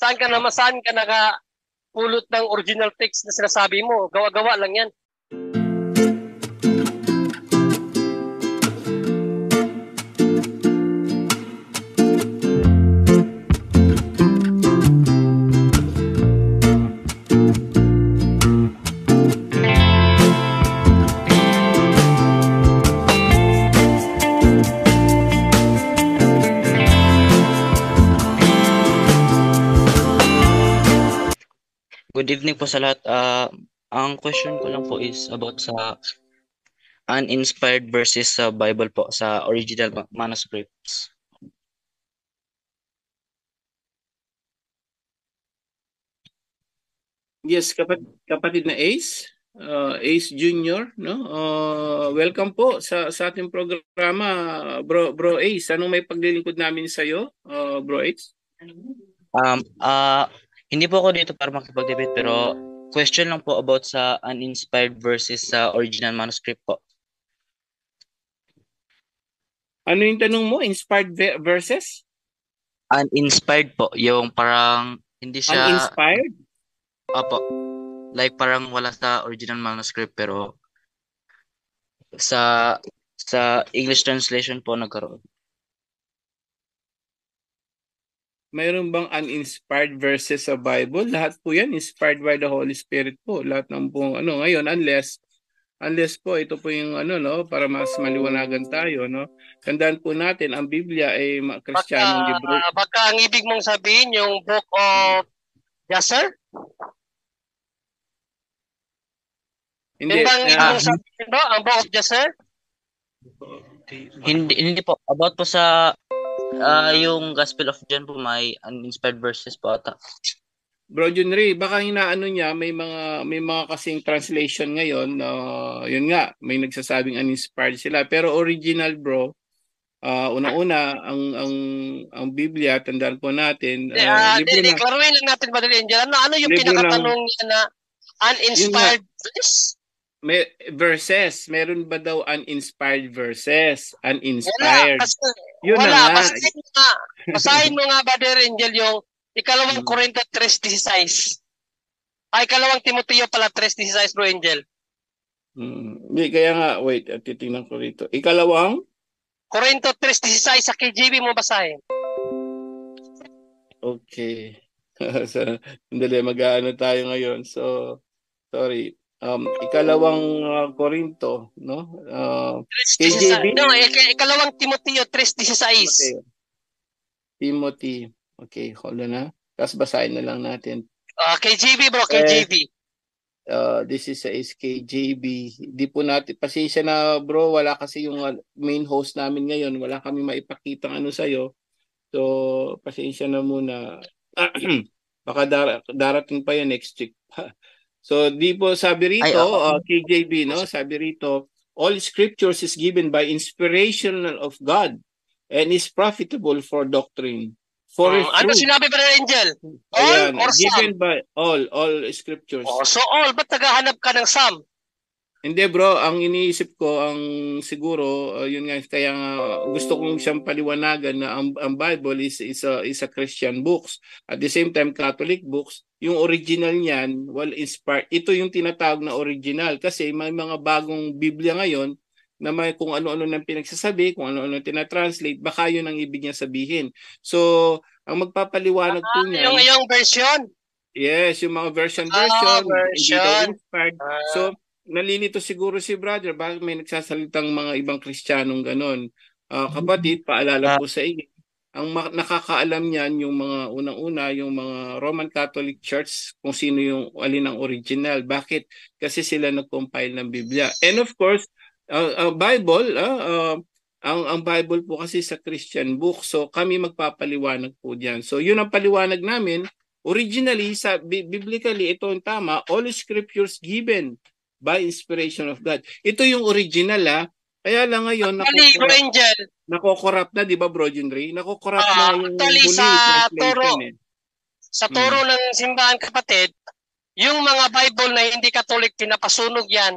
Saan ka nakapulot ng original text na sinasabi mo? Gawa-gawa lang yan. Good evening po sa lahat. Ang question ko lang po is about sa uninspired versus sa Bible po, sa original manuscripts. Yes, kapatid na Ace, Ace Junior, no? Welcome po sa ating programa, Bro Ace. Anong may paglilingkod namin sa iyo, Bro Ace? Hindi po ako dito para makipag-debate, pero question lang po about sa uninspired versus sa original manuscript po. Ano yung tanong mo? Inspired versus? Uninspired po, yung parang hindi siya... Uninspired? Opo. Like parang wala sa original manuscript pero sa English translation po nagkaroon. Mayroon bang uninspired verses sa Bible? Lahat po yan inspired by the Holy Spirit po. Lahat ng po ngayon unless po ito po yung para mas maliwanagan tayo, no. Tandaan po natin ang Biblia ay Kristiyanong libro. Baka ang ibig mong sabihin yung Book of Jasher? Hindi. Ang Book of Jasher? Hindi po. About po sa yung Gospel of John po may uninspired verses po ata. Bro Junri, baka inaano niya may mga kasing translation ngayon, yun nga, may nagsasabing uninspired sila, pero original bro, unang-una ang Biblia, tandaan po natin, klaruhin lang natin Brother Angel. Ano yung pinakatanong niya na uninspired verse? May verses, meron ba daw uninspired verses? Uninspired. Wala. Basahin mo nga Brother Angel yung ikalawang Korinto 3:16. Ikalawang Timoteo pala 3:16, Bro Angel. Hindi, kaya nga, wait, titingnan ko rito. Ikalawang? Korinto 3:16 sa KJV mo basahin. Okay. Sandali, mag-aano tayo ngayon. So, sorry. Ikalawang Korinto, no? KJV? No, ikalawang Timoteo 3:16. Timothy. Okay, hold on na. Tapos basahin na lang natin. KJV bro, KJV. This is a KJV. Di po natin, pasensya na bro, wala kasi yung main host namin ngayon. Wala kami maipakitang ano sa'yo. So, pasensya na muna. Baka darating pa yan next week. So, di po sabi rito, KJV, no? Sabi rito, all scriptures is given by inspiration of God and is profitable for doctrine. Ano sinabi ba ng Angel? All or given some? By all scriptures. So all, ba't naghahanap ka ng some? Hindi bro, ang iniisip ko, ang siguro, yun nga, kaya gusto kong siyang paliwanagan na ang Bible is a Christian books. At the same time, Catholic books, yung original niyan, inspired. Ito yung tinatawag na original kasi may mga bagong Biblia ngayon na may kung ano-ano nang pinagsasabi, kung ano-ano tinatranslate, baka yun ang ibig niya sabihin. So, ang magpapaliwanag po niyan... Yung version? Yes, yung mga version. Hindi daw inspired. So, nalilito siguro si brother, bakit may nagsasalitang mga ibang Kristiyanong ganon. Kapatid, paalala po sa inyo, ang nakakaalam niyan yung mga unang-una, yung mga Roman Catholic Church, kung sino yung alin ang original. Bakit? Kasi sila nag-compile ng Biblia. And of course, Bible, ang Bible po kasi sa Christian book. So kami magpapaliwanag po diyan. So yun ang paliwanag namin. Originally, biblically, ito ang tama, all scriptures given by inspiration of God. Ito yung original Kaya lang ngayon, nakokorrupt na, di ba Bro Junri? Nakokorrupt na yung huli translation. Sa turo ng simbahan kapatid, yung mga Bible na hindi Catholic, pinapasunog yan.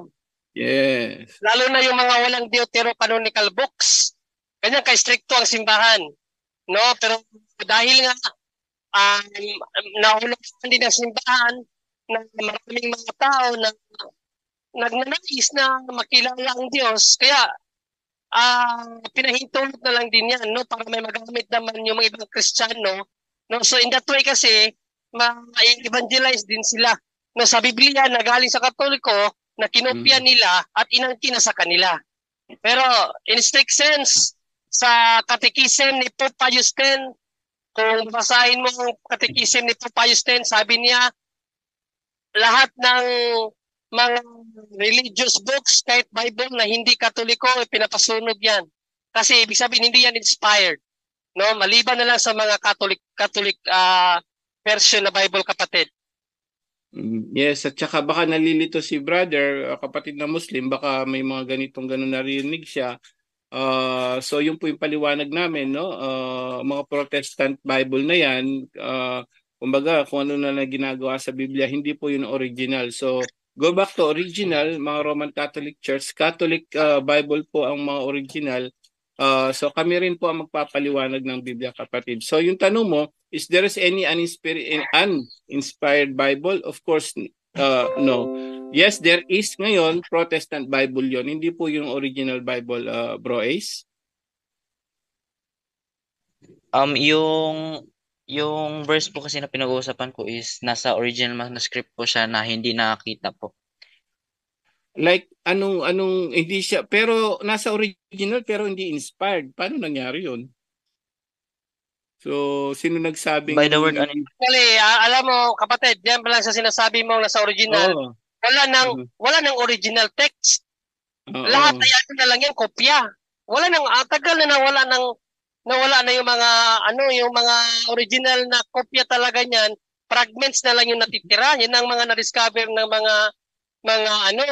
Yes. Lalo na yung mga walang deuterocanonical books. Ganyan ka-stricto ang simbahan. No, pero dahil nga naunawaan din ng simbahan na maraming mga tao na nagnanais na makilala ang Diyos. Kaya pinahintulot na lang din yan, no, para may magamit naman yung mga ibang Kristiyano, no. So in that way kasi ma-evangelize din sila, no, sa Biblia na galing sa Katoliko na kinopya nila at inangkin na sa kanila. Pero in strict sense, sa Catechism ni Pope Pius X, kung basahin mo ang Catechism ni Pope Pius X, sabi niya, lahat ng mga religious books, kahit Bible na hindi Katoliko, pinapasunog yan. Kasi ibig sabihin, hindi yan inspired. No? Maliban na lang sa mga Catholic version na Bible, kapatid. Yes, at saka baka nalilito si brother, kapatid na Muslim, baka may mga ganitong narinig siya. So yun po yung paliwanag namin, no? Mga Protestant Bible na yan, kumbaga kung ano na ginagawa sa Biblia, hindi po yun original. So go back to original, mga Roman Catholic Church, Catholic Bible po ang mga original. So kami rin po ang magpapaliwanag ng Biblia, kapatid. So yung tanong mo, is there any uninspired Bible? Of course, no. Yes, there is ngayon Protestant Bible yon. Hindi po yung original Bible, Bro Ace. Yung verse po kasi na pinag-uusapan ko is nasa original manuscript po siya na hindi nakakita po. Like anong hindi siya, pero nasa original pero hindi inspired. Paano nangyari yun? So, sino nagsabing... By the word, Actually, alam mo, kapatid, yan pala sa sinasabi mo nasa original. Oh. Wala nang original text. Lahat ay na lang yan, kopya. Wala nang tagal na nawala na yung mga yung mga original na kopya talaga niyan. Fragments na lang yung natitira. Yan ang mga na-discover ng mga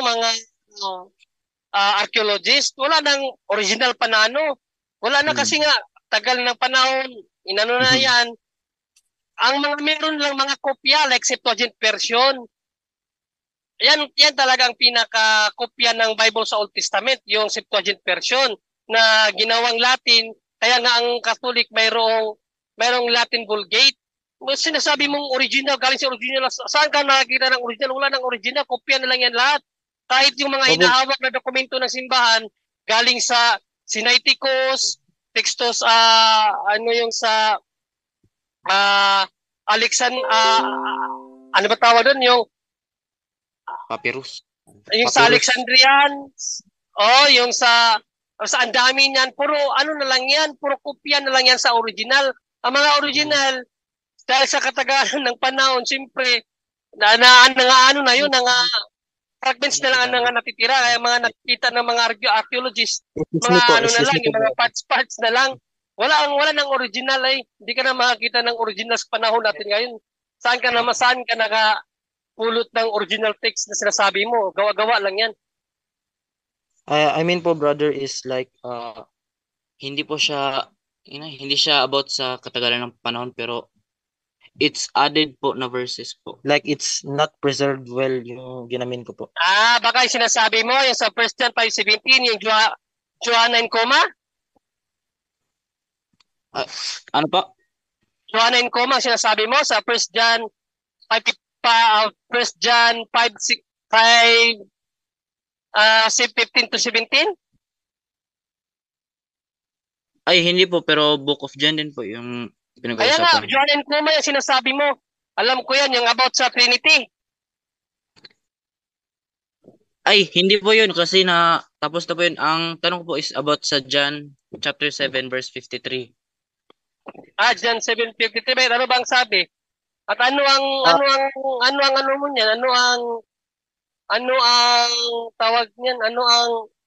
archaeologists. Wala nang original pa na wala na kasi nga tagal ng panahon. Inano na yan. Ang mga meron lang mga kopya like Septuagint version. Yan talagang pinaka-kopya ng Bible sa Old Testament, yung Septuagint version na ginawang Latin. Kaya nga ang Catholic mayroong Latin Vulgate. Sinasabi mong original, galing sa original. Saan ka nakakita ng original? Wala ng original, kopya na lang yan lahat. Kahit yung mga hinahawak na dokumento ng simbahan, galing sa Sinaiticus, Textus, yung sa ano ba tawag doon? Yung Papyrus. Yung sa Alexandrian, yung sa ang dami niyan, puro na lang yan, puro kopya na lang yan sa original. Ang mga original, dahil sa katagalan ng panahon, siyempre, fragments na lang ang natitira, kaya mga nakikita ng mga archaeologists, mga na lang, yung mga parts na lang. Wala nang original Hindi ka na makakita ng original sa panahon natin ngayon. Saan ka nakapulot ng original text na sinasabi mo? Gawa-gawa lang yan. I mean po, brother, is like hindi siya about sa katagalan ng panahon, pero it's added po na verses po. Like it's not preserved well yung ginamin ko po. Baka yung sinasabi mo yung sa 1 John 5:17, yung Johanna Coma? Ano pa? Johanna Coma sinasabi mo sa 1 John 5:15 to 17? Ay, hindi po, pero Book of John din po yung pinag-uusapan. Kaya nga, Johanna Coma yung sinasabi mo. Alam ko yan, yung about sa Trinity. Ay, hindi po yun kasi tapos na po yun. Ang tanong ko po is about sa John chapter 7 verse 53. John 7:53. Ano bang sabi? At ano ang mo niyan? Ano ang tawag niyan? Ano ang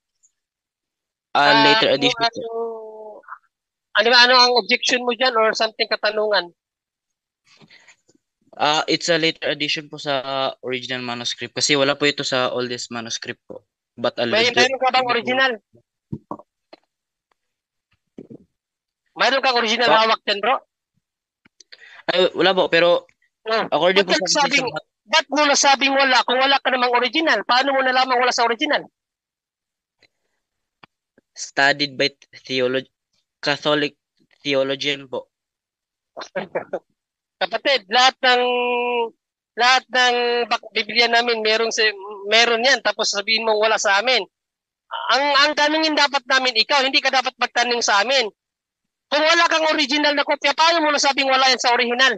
later edition. Ano ang objection mo diyan or something katanungan? It's a later edition po sa original manuscript kasi wala po ito sa oldest manuscript po. But mayroon ka bang original? Mayroon kang original hawak dyan, bro? Ay, wala po, pero according po sa... Ba't mo nasabing wala kung wala ka namang original? Paano mo nalaman wala sa original? Studied by Catholic theologian po. Kapatid, lahat ng Biblia namin meron 'yan, tapos sabihin mo wala sa amin. Ang tanungin dapat namin ikaw, hindi ka dapat magtanong sa amin. Kung wala kang original na kopya, paano mo nasabing wala yan sa original?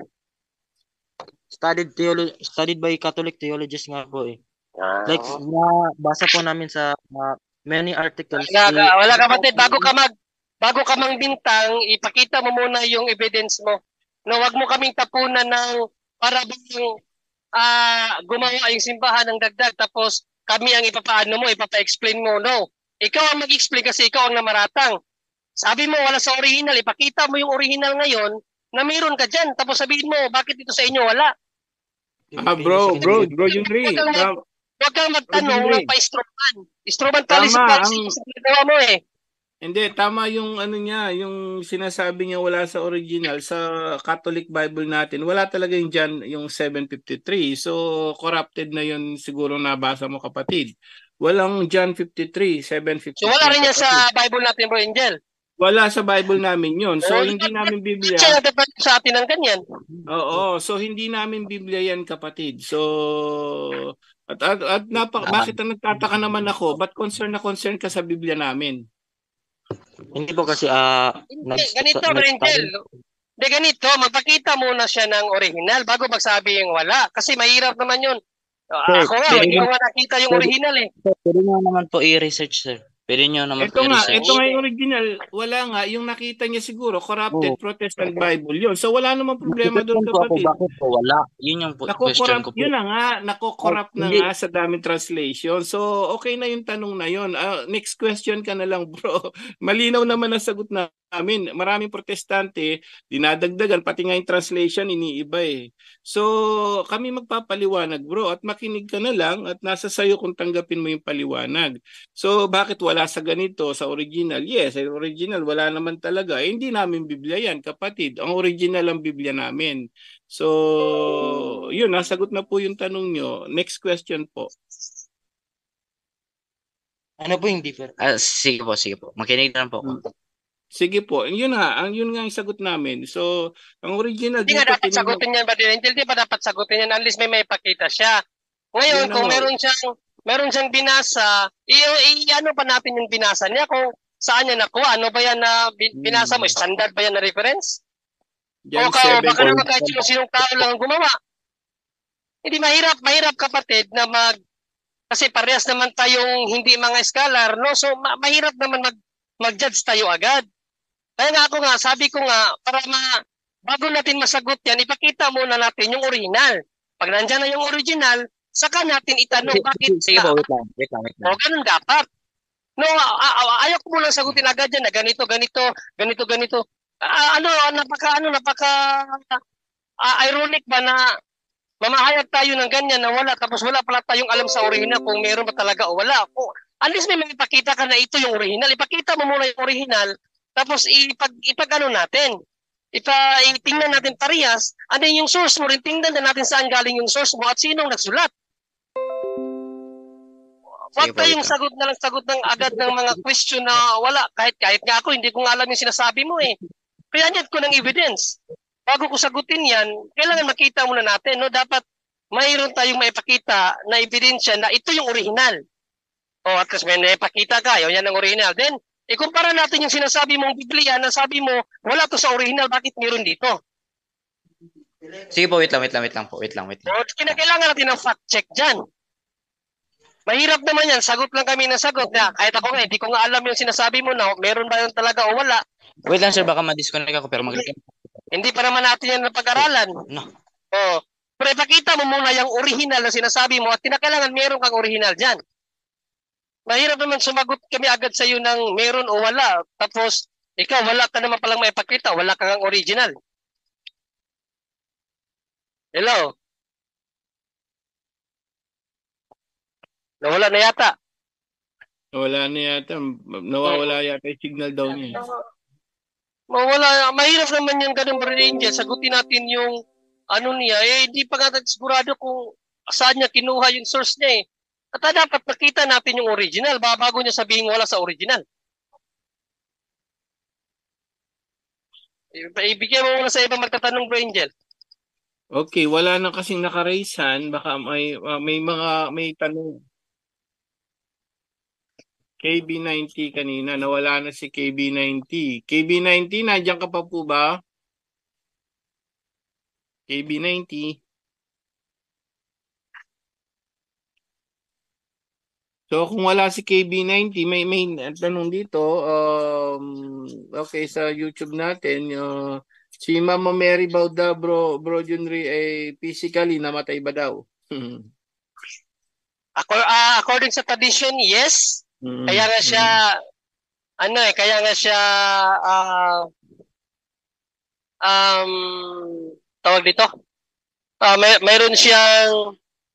Studied by Catholic theologians nga po eh. Like, nabasa po namin sa many articles. Wala kapatid, bago ka mangbintang, ipakita mo muna yung evidence mo. No, wag mo kaming tapunan ng para bang gumawa yung simbahan ng dagdag tapos kami ang ipapa-explain mo. No. Ikaw ang mag-explain kasi ikaw ang namaratang. Sabi mo wala sa original, ipakita mo yung original ngayon na meron ka dyan. Tapos sabihin mo, bakit ito sa inyo wala? Bro, Junri. Huwag kang magtanong ng pa-istroban. Istroban policy sa ginagawa mo eh. Hindi, tama yung yung sinasabi niya wala sa original sa Catholic Bible natin. Wala talaga yung John yung 7:53. So corrupted na yun siguro nabasa mo kapatid. Walang John 53, 7:53. So wala rin yan sa Bible natin, Bro Angel. Wala sa Bible namin yun. So hindi namin Biblia. Siya dapat sa atin ng ganyan. Oo, so hindi namin Biblia yan kapatid. So bakit ang nagtataka naman ako? Ba't concern ka sa Biblia namin? Hindi po kasi ganito, Brentel. Hindi ganito, magpakita muna siya ng original bago magsabi yung wala. Kasi mahirap naman yun. Ako nga, hindi ko nga nakita yung original eh. Pwede nyo naman po i-research, sir. Pwede nyo naman po i-research. Ito nga yung original. Wala nga. Yung nakita niya siguro, corrupted Protestant Bible yun. So wala namang problema doon kapatid. Bakit po wala? Yun yung question ko po. Yun na nga. Nako-corrupt na nga sa daming translation. So okay na yung tanong na yun. Next question ka na lang bro. Malinaw naman ang sagot namin. Maraming protestante, dinadagdagan. Pati nga yung translation, iniiba eh. So kami magpapaliwanag bro. At makinig ka na lang at nasa sayo kung tanggapin mo yung paliwanag. So bakit wala sa ganito, sa original? Yes, sa original wala naman talaga. Hindi namin Biblia yan, kapatid. Ang original ang Biblia namin. So, yun, nasagot na po yung tanong nyo. Next question po. Ano po yung difference? Sige po. Makinig na po ako. Sige po. Yun nga yung sagot namin. So, ang original hindi nga dapat sagutin yan, hindi pa dapat sagutin yan unless may pakita siya. Ngayon, kung meron siyang binasa, ano pa natin yung binasa niya kung saan niya nakuha? Ano ba yan na binasa mo? Standard ba yan na reference? O baka naman kahit sinong tao lang gumawa. Hindi mahirap kapatid na kasi parehas naman tayong hindi mga scholar, no? So mahirap naman mag-judge tayo agad. Kaya nga sabi ko nga, bago natin masagot yan, ipakita muna natin yung original. Pag nandiyan na yung original, saka natin itanong bakit Sige po, wait lang. O, ganun dapat. No, ayaw ko muna sagutin agad yan na ganito. Napaka ironic ba na mamahayag tayo ng ganyan na wala, tapos wala pala tayong alam sa original kung meron ba talaga o wala. At least may ipakita ka na ito yung original. Ipakita mo muna yung original, tapos ipag-ano natin. Itingnan natin parehas. Ano yung source mo rin? Tingnan na natin saan galing yung source mo at sinong nagsulat. Huwag tayong sagot ng agad ng mga question na wala. Kahit nga ako, hindi ko nga alam yung sinasabi mo eh. Kaya need ko ng evidence. Bago ko sagutin yan, kailangan makita muna natin. No? Dapat mayroon tayong maipakita na ebidensya na ito yung original. O at least may naipakita ka, yan ang original. Then, ikumpara natin yung sinasabi mong Biblia na sabi mo, wala to sa original, bakit meron dito? Sige po, wait lang po. O, kinakailangan natin ng fact check dyan. Mahirap naman yan, sagot lang kami ng sagot. Kahit ako nga, hindi ko nga alam yung sinasabi mo na meron ba yun talaga o wala. Wait lang sir, baka ma-disconnect ako pero hindi pa naman natin yan napag-aralan. No. O, pero ipakita mo muna yung original na sinasabi mo at kinakailangan meron kang original dyan. Mahirap naman sumagot kami agad sa iyo ng meron o wala. Tapos, ikaw wala ka naman palang maipakita, wala kang original. Hello? Nawala na yata. Nawawala yata yung signal daw niya. Mahirap naman yung ganun, Brother Angel. Sagutin natin yung ano niya. Hindi pa nga sigurado kung saan niya kinuha yung source niya eh. At dapat nakita natin yung original bago niya sabihin wala sa original. Ibigyan mo muna sa ibang magtatanong, Brother Angel. Okay, wala na kasing naka-raise hand. Baka may tanong. KB90 kanina, nawala na si KB90. KB90, nandiyan ka pa po ba? KB90. So kung wala si KB90, may tanong dito. Okay, sa YouTube natin, si Mama Mary Bauda Bro Junri ay physically namatay ba daw? According sa tradition, yes. Mm. Kaya nga siya, kaya nga siya, tawag dito, mayroon siyang,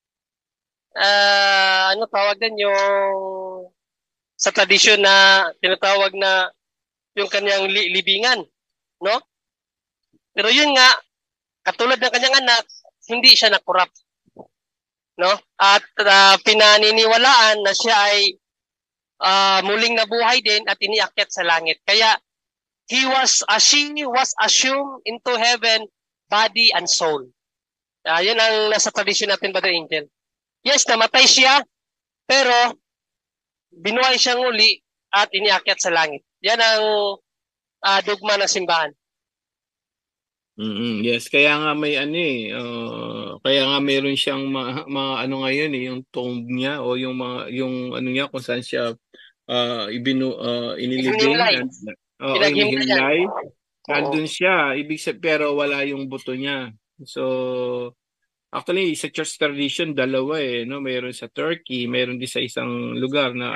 ano tawag din yung, sa tradition na tinatawag na yung kanyang libingan, no? Pero yun nga, katulad ng kanyang anak, hindi siya nakurap, no? At pinaniniwalaan na siya ay muling nabuhay din at iniakyat sa langit. Kaya she was assumed into heaven, body and soul. Yun ang nasa tradition natin, Brother Angel. Yes, namatay siya, pero binuhay siyang uli at iniakyat sa langit. Yan ang dogma ng simbahan. Yes, kaya nga may kaya nga meron siyang mga ano ngayon yung tomb niya o yung ano niya kung saan siya inilibing hinimlay. Nandun siya, pero wala yung buto niya. So actually sa church tradition dalawa no, meron sa Turkey, meron din sa isang lugar na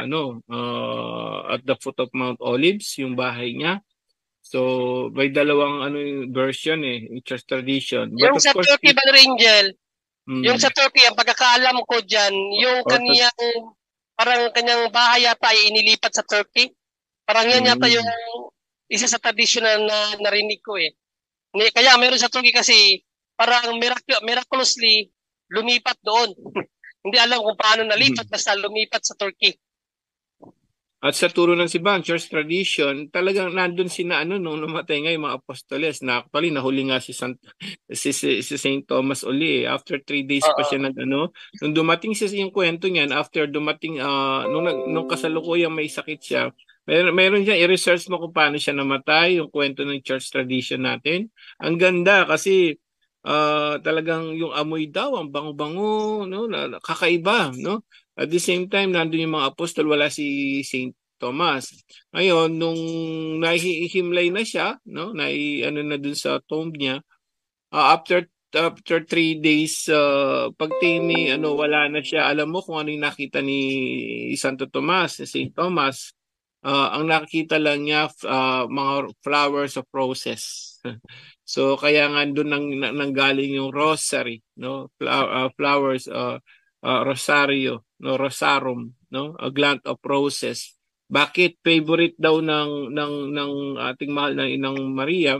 at the foot of Mount Olives yung bahay niya. So, may dalawang version yung church tradition. But yung sa Turkey, Brother Angel, yung sa Turkey, ang pagkakaalam ko dyan, yung parang kanyang bahay yata ay inilipat sa Turkey. Parang yan yata yung isa sa traditional na narinig ko Kaya meron sa Turkey kasi parang miraculously lumipat doon. Hindi alam kung paano nalipat, basta lumipat sa Turkey. At sa turo ng simbahan, church tradition, talagang nandun nung namatay nga yung mga apostoles na actually nahuli nga si Saint Thomas uli After 3 days pa siya nung dumating yung kwento niyan, after dumating, nung kasalukuyang may sakit siya, meron dyan, i-research mo kung paano siya namatay, yung kwento ng church tradition natin. Ang ganda kasi talagang yung amoy daw, ang bango-bango, no? Kakaiba, no? At the same time, nandun yung mga apostol, wala si Saint Thomas. Ngayon, nung nahihimlay na siya, no, na dun sa tomb niya, after 3 days, pagtingin wala na siya. Alam mo kung ano yung nakita ni Santo Tomas, Saint Thomas, ang nakikita lang niya, mga flowers of roses. So, kaya nga doon nanggaling yung rosary, no, flowers, rosario, no, rosarum, no, a gland of roses. Bakit favorite daw ng ating mahal na Inang Maria?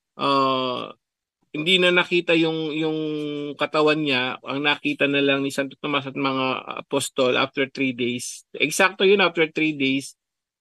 Hindi na nakita yung katawan niya, ang nakita na lang ni Santo Tomas at mga apostol after 3 days. Eksakto yun, after 3 days,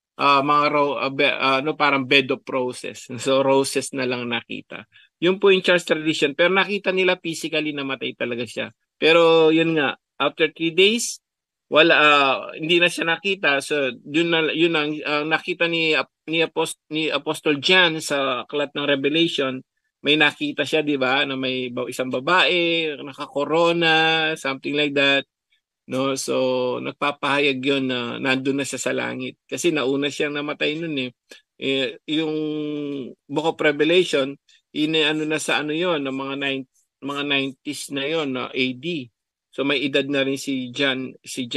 parang bed of roses. So roses na lang nakita. Yun po yung church tradition. Pero nakita nila physically namatay talaga siya. Pero yun nga, after 3 days, hindi na siya nakita. So yun ang nakita ni Apostle John sa aklat ng Revelation. May nakita siya, di ba, na may isang babae, naka-corona, something like that. No, so nagpapahayag 'yon na nandoon na siya sa langit kasi nauna siyang namatay noon yung Book of Revelation na sa 'yon ng mga 90s na 'yon na AD. So may edad na rin si John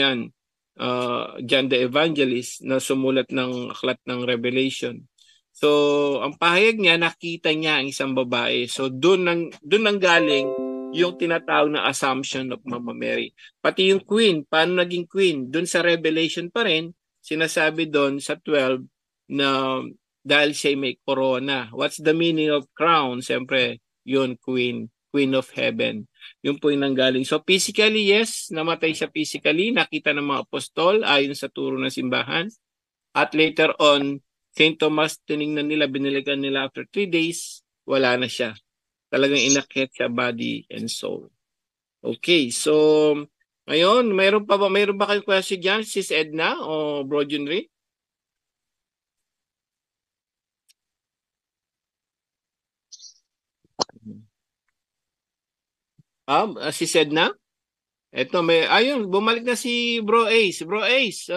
John the Evangelist na sumulat ng aklat ng Revelation. So ang pahayag niya, nakita niya ang isang babae. So doon nang galing yung tinatawag na assumption of Mama Mary. Pati yung queen, paano naging queen? Doon sa Revelation pa rin, sinasabi doon sa 12 na dahil siya may corona. What's the meaning of crown? Siyempre, yun, queen of heaven. Yun po yung nanggaling. So physically, yes, namatay siya physically. Nakita ng mga apostol ayon sa turo ng simbahan. At later on, St. Thomas, tiningnan nila, binilikan nila after 3 days, wala na siya. talagang inakyat sa body and soul. Okay, so ngayon, mayroon ba kayong question dyan, Sis Edna o Bro Junri? Sis Edna? Ito, ayun, bumalik na si Bro Ace. Bro Ace,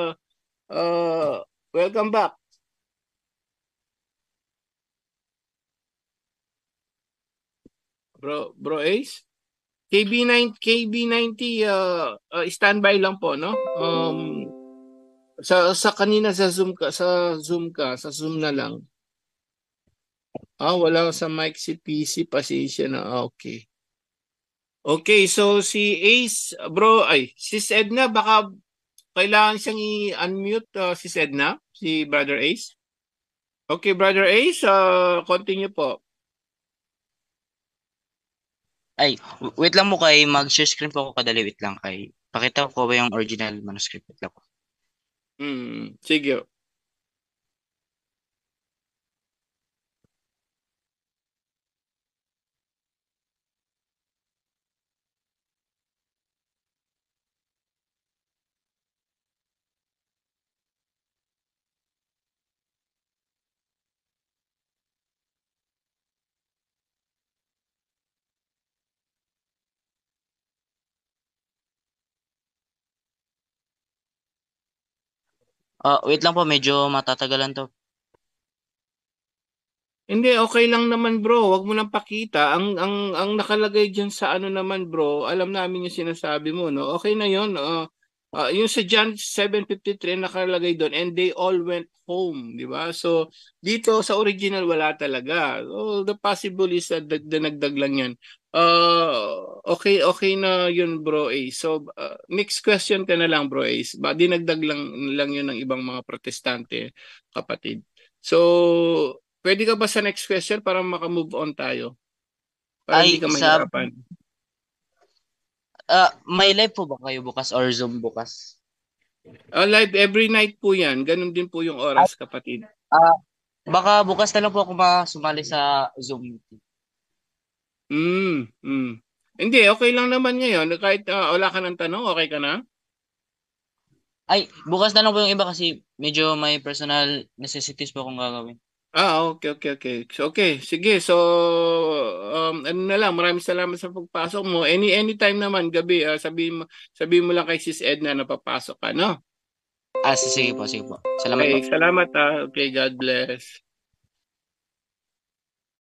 welcome back. Bro Ace? KB90 standby lang po, no? Sa kanina sa Zoom sa Zoom na lang. Wala sa mic si PC, pasensya na. Okay. Okay, so si Ace, Sis Edna, baka kailangan siyang i-unmute, Sis Edna, si Brother Ace. Okay, Brother Ace, continue po. Ay, wait lang mo kay mag-share screen po ako kadali. Wait lang kay. Pakita ko ba yung original manuscript? Wait lang po. Sige. Wait lang po, medyo matatagalan to. Hindi, okay lang naman bro. Wag mo nang pakita. Ang nakalagay diyan sa ano naman bro, alam namin yung sinasabi mo, no? Okay na 'yon. Yung sa John 7:53 nakalagay doon, and they all went home, di ba? So dito sa original wala talaga. The possible is that nagdag lang 'yan. Okay na 'yun bro Ace. So next question ka na lang bro Ace. Dinagdag lang 'yun ng ibang mga protestante, kapatid. So pwede ka ba sa next question para maka-move on tayo? Para hindi ka mahirapan. May live po ba kayo bukas or Zoom bukas? Live every night po yan. Ganun din po yung oras, kapatid. Baka bukas na lang po ako sumali sa Zoom meeting. Hindi, okay lang naman ngayon. Kahit wala ka ng tanong, okay ka na? Ay, bukas na lang po yung iba kasi medyo may personal necessities po akong gagawin. Okay. So, okay, sige. So, ano na lang, maraming salamat sa pagpasok mo. Anytime naman, gabi, sabihin mo lang kay Sis Edna na papasok ka, no? Sige po. Salamat po. Okay, salamat. Okay, God bless.